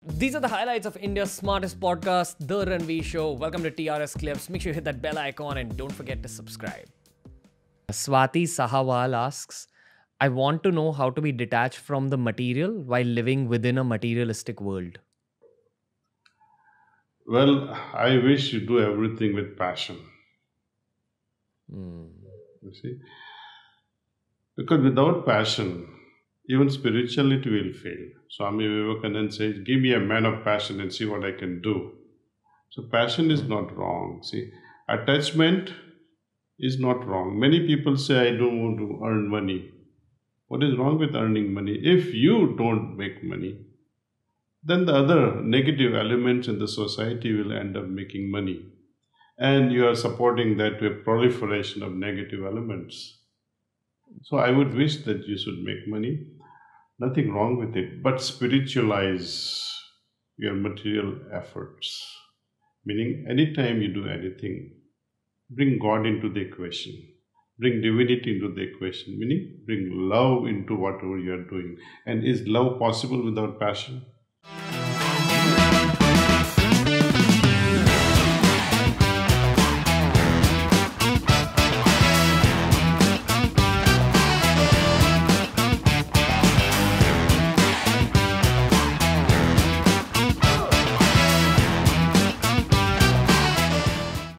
These are the highlights of India's smartest podcast, The Ranveer Show. Welcome to TRS Clips. Make sure you hit that bell icon and don't forget to subscribe. Swati Sahawal asks, I want to know how to be detached from the material while living within a materialistic world. Well, I wish you do everything with passion. Hmm. You see, because without passion, even spirituality will fail. Swami Vivekananda says, "Give me a man of passion and see what I can do." So passion is Hmm. not wrong. See, attachment is not wrong. Many people say, "I don't want to earn money." What is wrong with earning money? If you don't make money, then the other negative elements in the society will end up making money, and you are supporting that with proliferation of negative elements. So I would wish that you should make money. Nothing wrong with it, but spiritualize your material efforts. Meaning, anytime you do anything, bring God into the equation, bring divinity into the equation, meaning bring love into whatever you are doing. And is love possible without passion?